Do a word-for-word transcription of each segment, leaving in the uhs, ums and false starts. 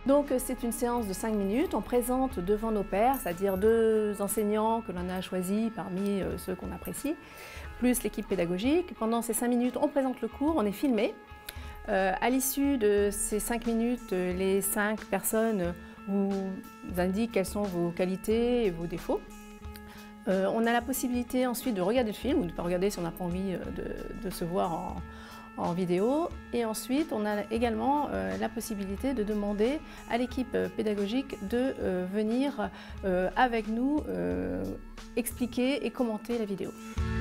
Donc c'est une séance de cinq minutes, on présente devant nos pairs, c'est-à-dire deux enseignants que l'on a choisis parmi ceux qu'on apprécie, plus l'équipe pédagogique. Pendant ces cinq minutes, on présente le cours, on est filmé. Euh, à l'issue de ces cinq minutes, les cinq personnes vous indiquent quelles sont vos qualités et vos défauts. Euh, on a la possibilité ensuite de regarder le film, ou de ne pas regarder si on n'a pas envie de, de se voir en, en vidéo. Et ensuite, on a également euh, la possibilité de demander à l'équipe pédagogique de euh, venir euh, avec nous euh, expliquer et commenter la vidéo.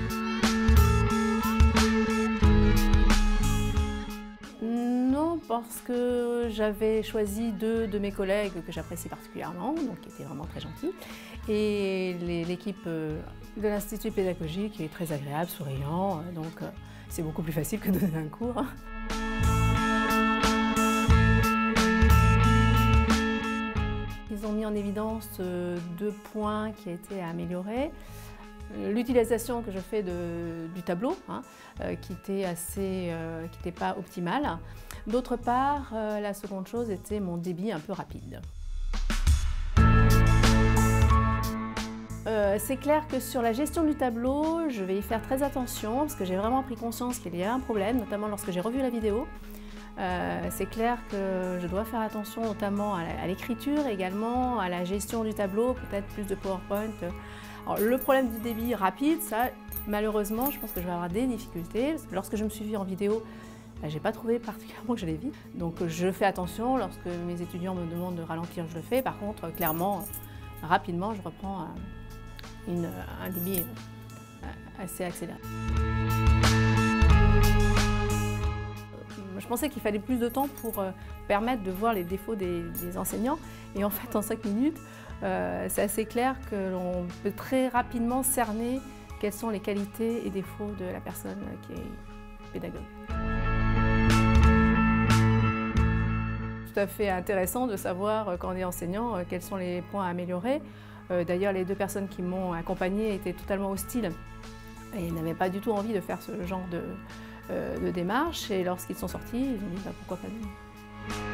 Non, parce que j'avais choisi deux de mes collègues que j'apprécie particulièrement, donc qui étaient vraiment très gentils. Et l'équipe de l'Institut pédagogique est très agréable, souriant, donc c'est beaucoup plus facile que de donner un cours. Ils ont mis en évidence deux points qui étaient à améliorer. L'utilisation que je fais de, du tableau, hein, euh, qui était assez, euh, qui n'était pas optimale. D'autre part, euh, la seconde chose était mon débit un peu rapide. Euh, c'est clair que sur la gestion du tableau, je vais y faire très attention parce que j'ai vraiment pris conscience qu'il y a un problème, notamment lorsque j'ai revu la vidéo. Euh, c'est clair que je dois faire attention notamment à l'écriture, également à la gestion du tableau, peut-être plus de PowerPoint. Alors, le problème du débit rapide, ça, malheureusement, je pense que je vais avoir des difficultés. Parce que lorsque je me suis vue en vidéo, ben, je n'ai pas trouvé particulièrement que je l'ai vite. Donc je fais attention, lorsque mes étudiants me demandent de ralentir, je le fais. Par contre, clairement, rapidement, je reprends un, une, un débit assez accéléré. Je pensais qu'il fallait plus de temps pour euh, permettre de voir les défauts des, des enseignants. Et en fait, en cinq minutes, euh, c'est assez clair que l'on peut très rapidement cerner quelles sont les qualités et défauts de la personne qui est pédagogue. Tout à fait intéressant de savoir, quand on est enseignant, quels sont les points à améliorer. Euh, D'ailleurs, les deux personnes qui m'ont accompagnée étaient totalement hostiles et n'avaient pas du tout envie de faire ce genre de... de démarche, et lorsqu'ils sont sortis, ils ont dit bah, pourquoi pas nous.